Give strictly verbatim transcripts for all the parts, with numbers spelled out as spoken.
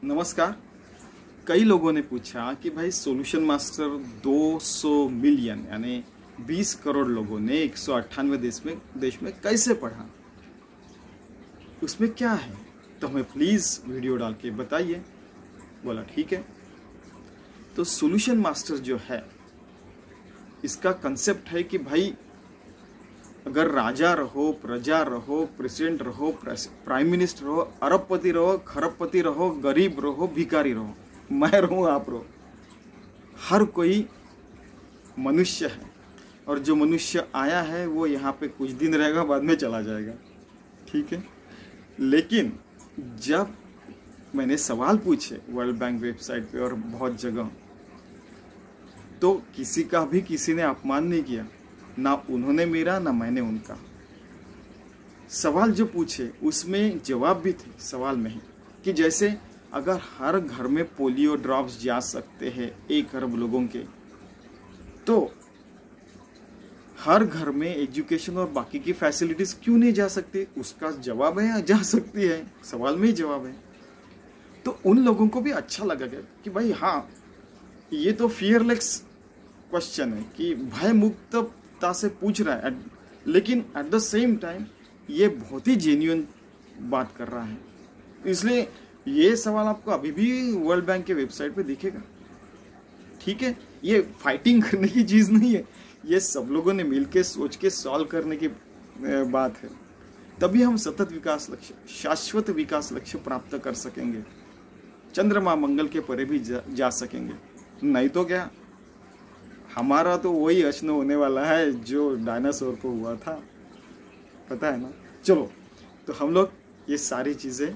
नमस्कार। कई लोगों ने पूछा कि भाई सॉल्यूशन मास्टर दो सौ मिलियन यानी बीस करोड़ लोगों ने एक सौ अट्ठानवे देश में देश में कैसे पढ़ा, उसमें क्या है, तो हमें प्लीज़ वीडियो डाल के बताइए। बोला ठीक है। तो सॉल्यूशन मास्टर जो है, इसका कंसेप्ट है कि भाई अगर राजा रहो, प्रजा रहो, प्रेसिडेंट रहो, प्राइम मिनिस्टर रहो, अरबपति रहो, खरबपति रहो, गरीब रहो, भिखारी रहो, मैं रहूं, आप रहो, हर कोई मनुष्य है। और जो मनुष्य आया है वो यहाँ पे कुछ दिन रहेगा, बाद में चला जाएगा। ठीक है। लेकिन जब मैंने सवाल पूछे वर्ल्ड बैंक वेबसाइट पे और बहुत जगह, तो किसी का भी किसी ने अपमान नहीं किया, ना उन्होंने मेरा ना मैंने उनका। सवाल जो पूछे उसमें जवाब भी थे सवाल में ही, कि जैसे अगर हर घर में पोलियो ड्रॉप्स जा सकते हैं एक अरब लोगों के, तो हर घर में एजुकेशन और बाकी की फैसिलिटीज क्यों नहीं जा सकती? उसका जवाब है जा सकती है, सवाल में ही जवाब है। तो उन लोगों को भी अच्छा लगा कि भाई हाँ, ये तो फियरलेस क्वेश्चन है कि भय मुक्तता से पूछ रहा है, लेकिन एट द सेम टाइम ये बहुत ही जेन्युइन बात कर रहा है। इसलिए ये सवाल आपको अभी भी वर्ल्ड बैंक के वेबसाइट पे दिखेगा। ठीक है। ये फाइटिंग करने की चीज़ नहीं है, ये सब लोगों ने मिलकर सोच के सॉल्व करने की बात है। तभी हम सतत विकास लक्ष्य, शाश्वत विकास लक्ष्य प्राप्त कर सकेंगे, चंद्रमा मंगल के परे भी जा, जा सकेंगे। नहीं तो क्या, हमारा तो वही अश्न होने वाला है जो डायनासोर को हुआ था, पता है ना। चलो, तो हम लोग ये सारी चीज़ें,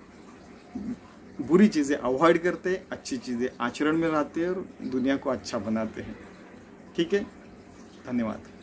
बुरी चीज़ें अवॉइड करते हैं, अच्छी चीज़ें आचरण में लाते हैं और दुनिया को अच्छा बनाते हैं। ठीक है। धन्यवाद।